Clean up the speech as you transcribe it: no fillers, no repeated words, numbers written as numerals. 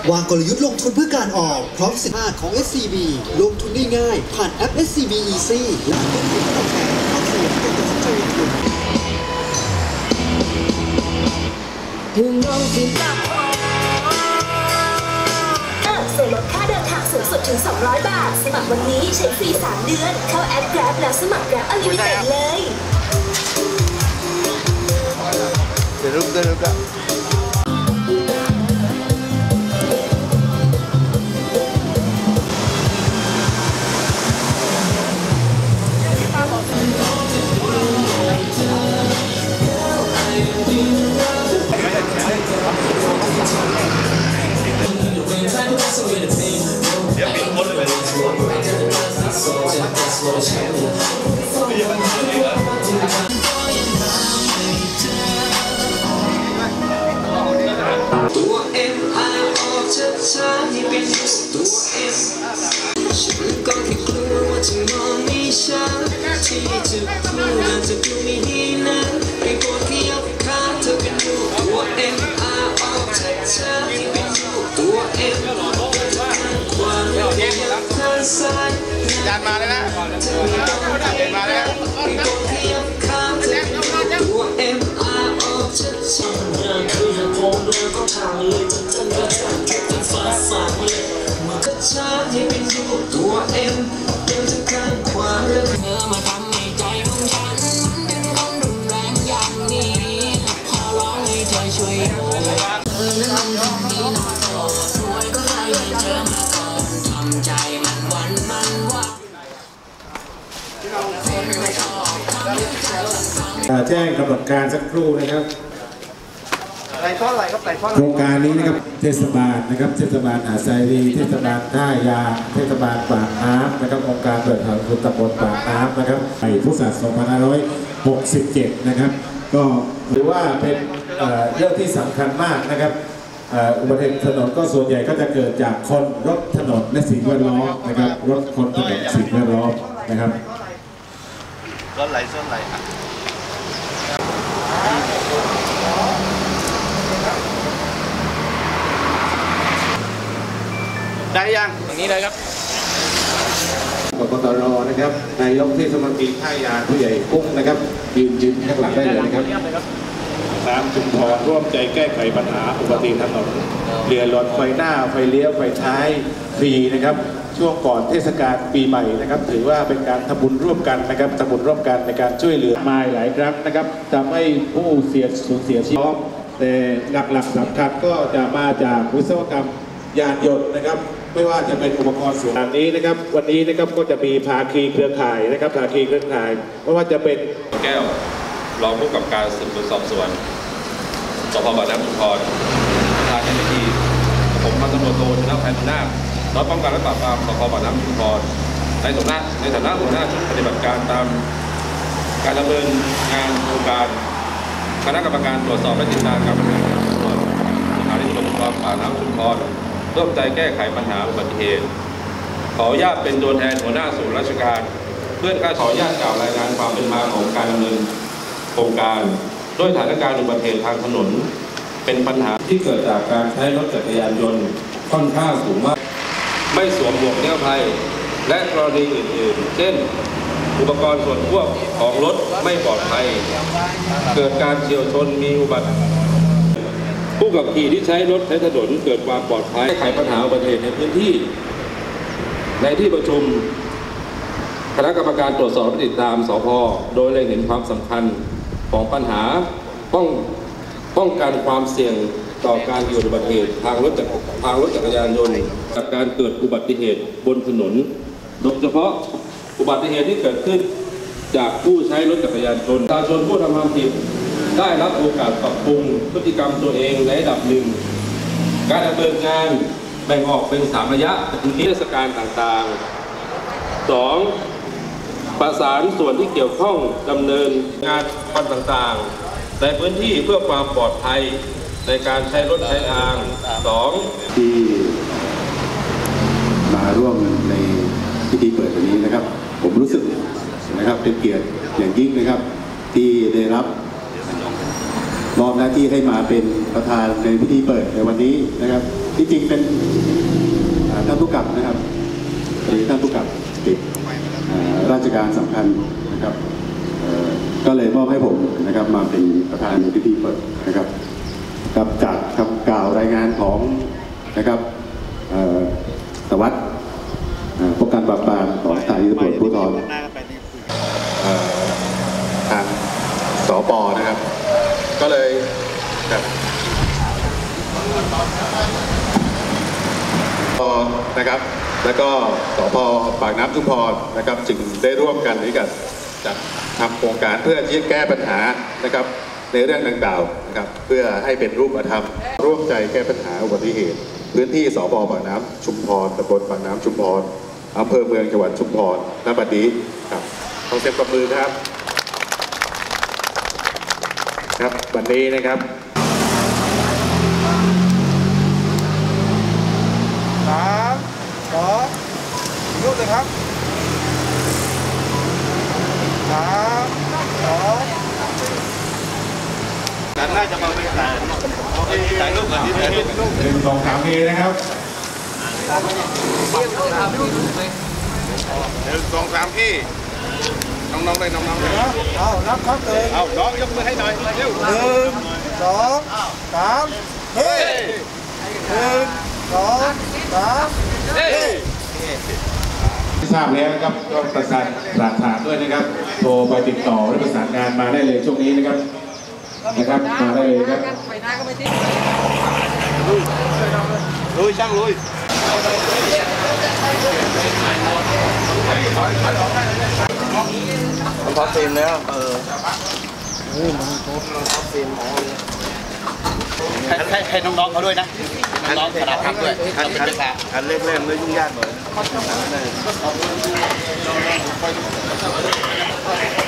วางกลยุทธ์ลงทุนเพื่อการออมพร้อมสินค้าของ SCB ลงทุนได้ง่ายผ่านแอป SCB Easy และลงทุนตอบแทนข้อเสียที่ตัดสินใจลงทุนส่วนลดค่าเดินทางสูงสุดถึง200 บาทสมัครวันนี้ใช้ฟรี3 เดือนเข้าแอป Grab แล้วสมัคร Grab Unlimited เลยเดี๋ยวรูปได้รูปได้ตัวเอ็มไอออกช้าๆให้เป็นตัวเอ็มฉันก็แค่กลัวว่าจะมองไม่ชัดที่จะพูดอาจจะดูไม่ดีนะไอ้โบนที่ยกขาเธอเป็นลูกตัวเอ็มไอออกช้าๆให้เป็นลูกตัวเอ็มทางขวาแล้วก็ยังทางซ้ายจานมาเลยนะเธอไม่ต้องมาแล้วไอ้โบนที่ยกขาเธอเป็นลูกตัวเอ็มไอออกช้าๆคือยังคงเรื่องของทางเลยจนฉันก็ทำให้เป็นฟ้าสางเลยมันก็ช้าให้เป็นลูกตัวเอ็มเดินจากข้างขวาแล้วเธอมาทำให้ใจของฉันเป็นคนรุนแรงอย่างนี้ขอร้องให้เธอช่วยดูเธอนั้นทำนี้นะโอ้สวยก็ใครไม่เจอมาก่อนทำใจมันวันมันว่าคนไม่ชอบทำให้เธอแจ้งกำหนดการสักครู่นะครับโครงการนี้นะครับเทศบาลนะครับเทศบาลหาดทรายดีเทศบาลท่ายาเทศบาลปากน้ำนะครับองค์การบริหารส่วนตำบลปากน้ำนะครับในพุทธศักราช2567นะครับก็ถือว่าเป็นเรื่องที่สำคัญมากนะครับอุบัติเหตุถนนก็ส่วนใหญ่ก็จะเกิดจากคนรถถนนและสิ่งแวดล้อมนะครับรถคนถนนสิ่งแวดล้อมนะครับส้นไหลได้ยังตรงนี้เลยครับกกตรนะครับนายกเทศมนตรีท่ายางผู้ใหญ่กุ้งนะครับยืนข้างหลังได้เลยนะครับน้ำชุมพรร่วมใจแก้ไขปัญหาอุบัติเหตุถนนเรือหลอดไฟหน้าไฟเลี้ยวไฟท้ายฟรีนะครับช่วงก่อนเทศกาลปีใหม่นะครับถือว่าเป็นการทำบุญร่วมกันนะครับทำบุญร่วมกันในการช่วยเหลือมาหลายครั้งนะครับทำให้ผู้สูญเสียชีวิตแต่หลักๆสำคัญก็จะมาจากวิศวกรรมยานยนต์นะครับไม่ว่าจะเป็นอุปกรณ์ส่วนนี้นะครับวันนี้นะครับก็จะมีภาคีเครือข่ายนะครับภาคีเครือข่ายไม่ว่าจะเป็นแก้วรองผู้กำกับการสืบสวนสอบสวนสพ.ปากน้ำชุมพรประธานในพิธีผมพันตำรวจโทชนะภัยบุญนาครับป้องกันและปราบปรามสพ.ปากน้ำชุมพรในฐานะหัวหน้าชุดปฏิบัติการตามการดำเนินงานโครงการคณะกรรมการตรวจสอบและติดตามการดำเนินงานสถานีตำรวจภูธรปากน้ำชุมพรร่วมใจแก้ไขปัญหาอุบัติเหตุขออนุญาตเป็นตัวแทนหัวหน้าส่วนราชการเพื่อขออนุญาตกล่าวรายงานความเป็นมาของการดำเนินโครงการด้วยสถานการณ์อุบัติเหตุทางถนนเป็นปัญหาที่เกิดจากการใช้รถจักรยานยนต์ค่อนข้างสูงมากไม่สวมหมวกนิรภัยและกรณีอื่นๆเช่นอุปกรณ์ส่วนควบของรถไม่ปลอดภัยเกิดการเฉี่ยวชนมีอุบัติผู้ขับขี่ที่ใช้รถใช้ถนนเกิดความปลอดภัยแก้ไขปัญหาอุบัติเหตุในพื้นที่ในที่ประชุมคณะกรรมการตรวจสอบและติดตามสพ.โดยเล็งเห็นความสำคัญของปัญหาป้องกันความเสี่ยงต่อการเกิดอุบัติเหตุทางรถจักรยานยนต์จากการเกิดอุบัติเหตุบนถนนโดยเฉพาะอุบัติเหตุที่เกิดขึ้นจากผู้ใช้รถจักรยานยนต์ประชาชนผู้ทำความผิดได้รับโอกาสปรับปรุงพฤติกรรมตัวเองในระดับหนึ่งการดำเนินงานแบ่งออกเป็น3 ระยะเทศกาลต่างๆ 2. ประสานส่วนที่เกี่ยวข้องดำเนินงานต่างๆในพื้นที่เพื่อความปลอดภัยในการใช้รถใช้ทาง 2. ที่มาร่วมในพิธีเปิดวันนี้นะครับผมรู้สึกนะครับเป็นเกียรติอย่างยิ่งนะครับที่ได้รับมอบหน้าที่ให้มาเป็นประธานในพิธีเปิดในวันนี้นะครับที่จริงเป็นท่านผู้กำกับนะครับหรือท่านผู้กำกับติดราชการสำคัญนะครับก็เลยมอบให้ผมนะครับมาเป็นประธานในพิธีเปิดนะครับกับจากคำกล่าวรายงานของนะครับสวัสดิ์ป้องกันปราบปรามของสถานีตำรวจภูธรทางสป.นะครับก็เลยนะครับแล้วก็สป.ปากน้ำชุมพรนะครับจึงได้ร่วมกันในการจัดทำโครงการเพื่อที่จะแก้ปัญหานะครับในเรื่องดังกล่าวนะครับเพื่อให้เป็นรูปธรรมร่วมใจแก้ปัญหาอุบัติเหตุพื้นที่สป.ปากน้ำชุมพรตำบลปากน้ำชุมพรอำเภอเมืองจังหวัดชุมพรณบัดนี้ครับขอเสียงปรบมือครับครับวันนี้นะครับ 3 2รูปเลยครับ3 2ด้านหน้าจะมาเป็นถ่ายรูปก่อนที่ถ่ายรูป 1 2 3 A นะครับ 1 2 3พี่น้องๆเลยน้องๆเลยเอานับครับเลยเอาน้องยกมือให้หน่อยเร็ว1 2 3เฮ้1 2 3เฮ้ทราบแล้วนะครับก็ประสานหลักฐานด้วยนะครับโทรไปติดต่อและประสานงานมาได้เลยช่วงนี้นะครับมาได้เลยครับลุยช่างลุยมันพอเต็มแล้วมันพอเต็มให้น้องๆเขาด้วยนะน้องๆคณะทัพด้วยคันเร่งๆเลยยุ่งยากหน่อย